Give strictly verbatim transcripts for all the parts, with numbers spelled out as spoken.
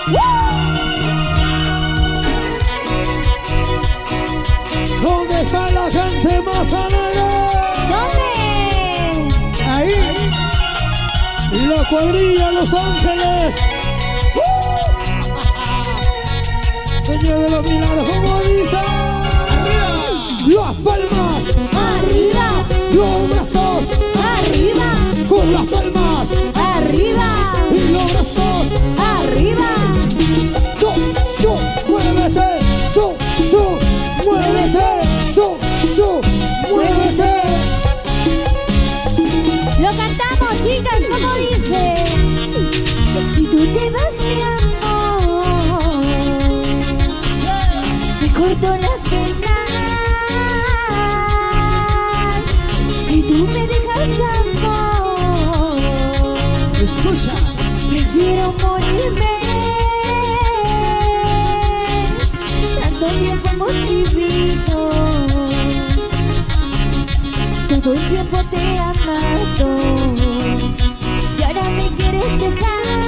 ¿Dónde está la gente más alegre? ¿Dónde? Ahí. La cuadrilla Los Ángeles. Señor de los milagros, como dice. Arriba. Las palmas. Arriba. Los brazos. Arriba. Con las palmas. Arriba. Y los brazos. Arriba. So, so, muévete. So, so, muévete. So, so, muévete. Lo cantamos, chicas, como dice. Si tú te vas, mi amor, me corto las venas. Si tú me dejas, amor, Escucha. prefiero morirme. Tanto tiempo hemos vivido, todo el tiempo te he amado, y ahora me quieres dejar.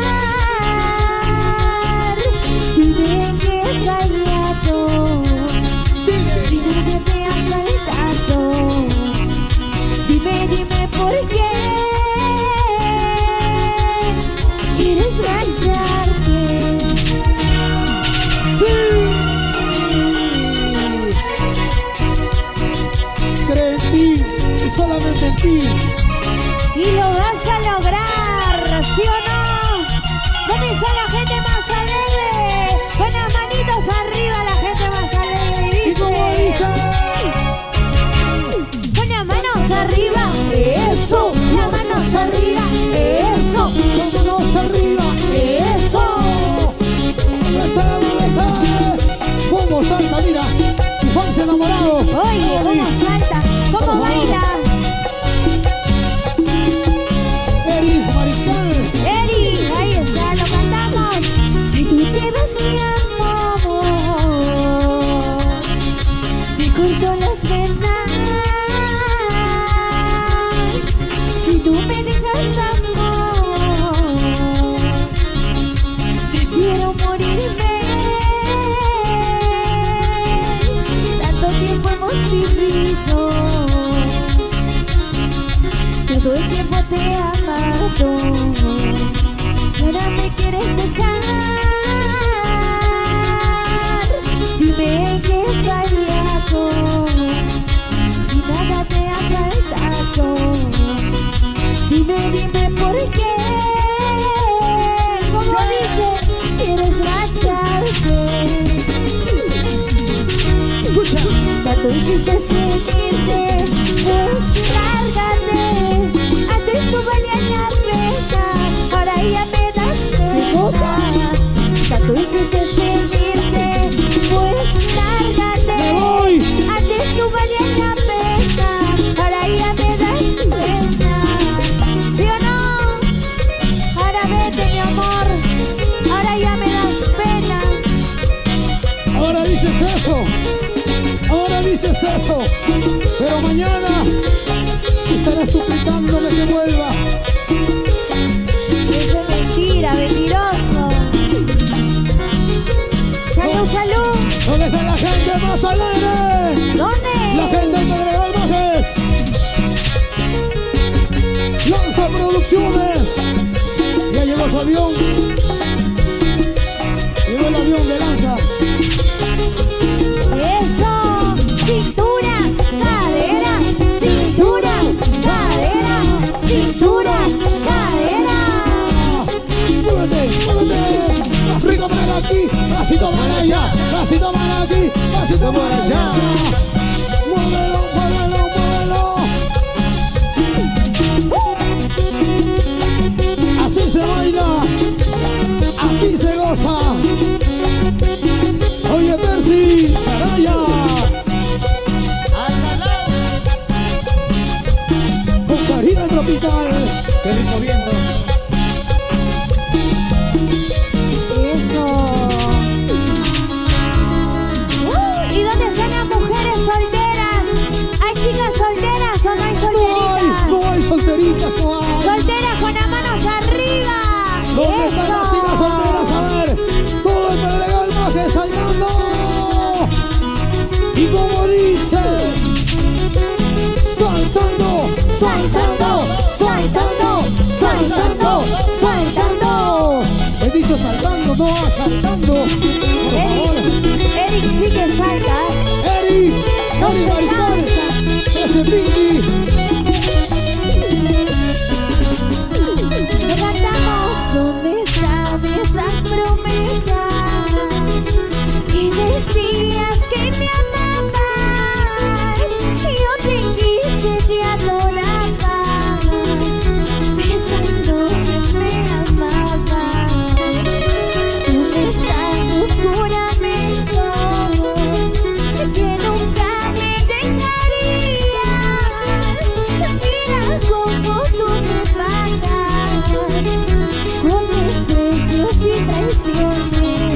Dime en qué he fallado, si nadie te ha faltado. Dime, dime por qué quieres marcharte. Sí. Cree en ti y solamente en ti. Y lo vas a lograr, ¿sí o no? ¿Dónde está la gente más alegre? Con las manitos arriba, la gente más alegre. Y como dice. Con las manos arriba, eso. Las manos arriba, eso. Las manos arriba. Eso. Muévete, muévete. Cómo salta, mira. Tu fan se enamorado. Oye, cómo salta, cómo baila. Eri Mariscal. Eri, ahí está, lo cantamos. Si tú te vas, mi amor, me corto las venas. Si tú me dejas, amor, prefiero morirme. Tanto tiempo hemos vivido, todo el tiempo te he amado, y ahora me quieres dejar. Dime en qué he fallado, si nada te ha faltado. Dime, dime por qué, como dice, quieres marcharte. Escucha. Tanto hiciste seguirte, pues lárgate. Antes tú valías la pena, ahora ya me das pena. Tanto hiciste seguirte, pues lárgate. Me voy. Antes tú valías la pena, ahora ya me das pena. ¿Sí o no? Ahora vete, mi amor, ahora ya me das pena. Ahora dices eso. Ahora dices eso. Pero mañana estarás suplicándome que vuelva. Eso es mentira, mentiroso. Salud, salud. ¿Dónde está la gente más alegre? ¿Dónde? La gente de Pedregal Bajes. Lanza Producciones. Ya llegó su avión. Llegó el avión de Lanza. Eso. Cintura, cadera, cintura, cadera, cintura, cadera. Muévete, muévete. Pasito para aquí, pasito para allá, pasito para aquí, pasito para allá. Muévelo, muévelo, muévelo. Así se baila, así se goza. Oye, Percy, Araya. Con Carina Tropical. Qué rico viento. Eso. Uh, ¿Y dónde están las mujeres dicho saltando, no asaltando. Por favor. Eric sí que salta. Eric, No Eric se Mariscal, cansa. ese Pinky. No cantamos. ¿Dónde están esas promesas? Y decías que me amabas. Y yo te quise, te adoraba. Pensando que me amabas. ¿Dónde están tus juramentos? Que nunca me dejarías. Mira cómo tú me pagas con desprecios y traiciones.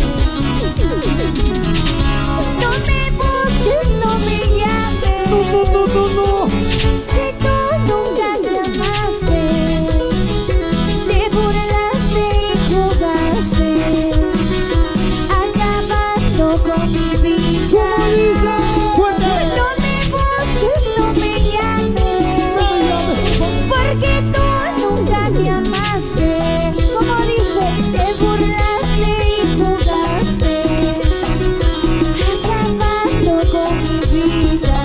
No me busques, no me llames. No, no, no, no, no. Que tú nunca te amaste. Te burlaste y jugaste, acabando con mi vida. ¿Cómo dice? Fuerte. No me busques, no me llames. No me llames, por favor. Porque tú nunca te amaste. Como dice, te burlaste y jugaste, acabando con mi vida.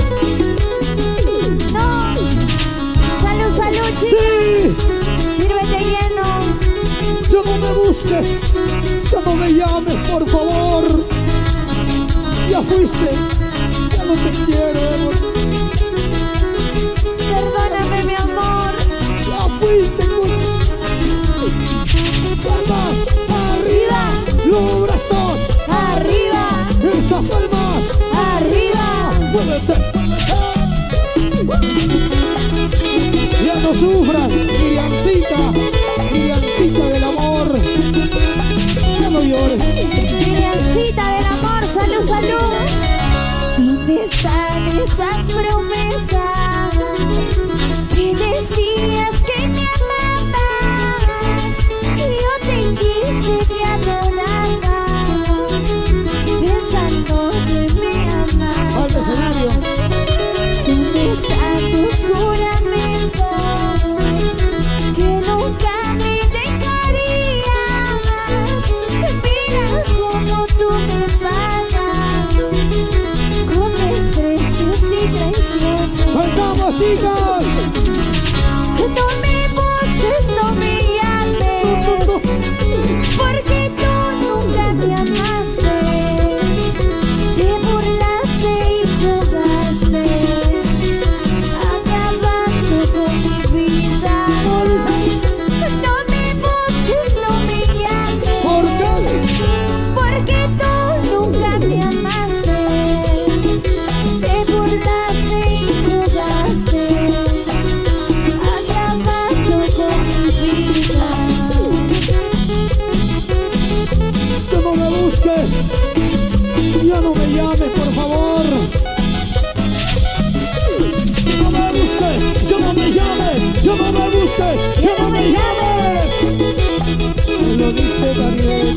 No. Salud, salud, chicos. Sí, Sírvete lleno. ya no me busques, ya no me llames, por favor. Ya fuiste, ya no te quiero. Perdóname, mi amor. Ya fuiste, palmas arriba, los brazos, Arriba, esas palmas, arriba. muévete. Ya no sufras, Miriamcita, Miriamcita del amor. Ya no llores. Miriamcita del amor, salud, salud. ¿Dónde están esas promesas? Que decías que me amabas. Y yo te quise, te adoraba. Pensando que me amabas. Al escenario. ¿Dónde están tus juramentos? Que nunca me dejarías. Mira cómo tú me pagas con desprecios y traiciones. ¡Cantamos, chicas! No me busques, no me llames. Porque tú nunca me amaste. Te burlaste y jugaste, acabando con mi vida. No me busques, no me llames. ¿Por qué? Porque tú nunca me amaste. Te burlaste y jugaste, acabando con mi vida. Ya no me busques, ya no me llames, por favor. No me busques, ya no me llames, ya no me busques, ya no me llames. Me lo dice Daniel.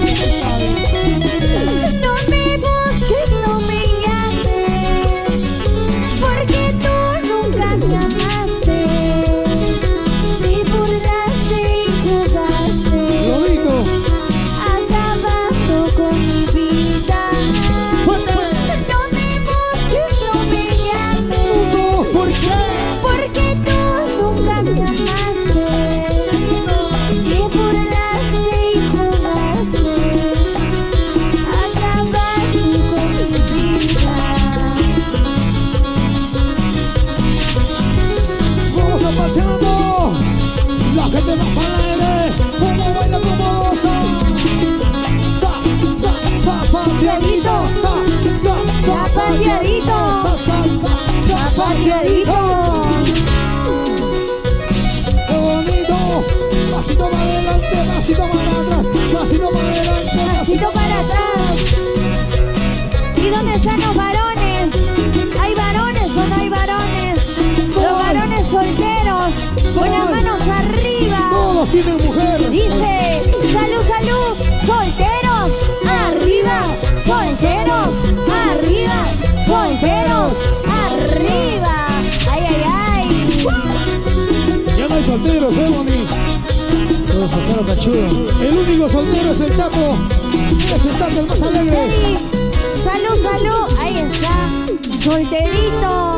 No me busques, no me llames. Porque tú nunca me amaste. Te burlaste y jugaste, Lo digo. acabando con mi vida. No me busques, no me llames. No, ¿por qué? Porque tú nunca me amaste. Te burlaste y jugaste, acabando con mi vida. Vamos zapateando. La gente más alegre. Como baila, como goza. Sa, sa, zapateadito. Sa, sa, sa, Zapateadito. Sa, sa, sa, zapateadito. Qué bonito. Pasito para adelante, pasito para atrás. Pasito para adelante, pasito. Pasito para atrás. ¿Y dónde están los varones? ¿Hay varones o no hay varones? Los varones solteros, con las manos arriba. Todos tienen mujer. Dice, salud, salud, solteros, arriba, solteros, arriba, solteros, arriba. Ay, ay, ay. Ya no hay solteros, ¿eh, Bonnie? los solteros cachudos. El único soltero es el Chapo. Es el Chapo el más alegre. Salud, salud. Ahí está. Solterito.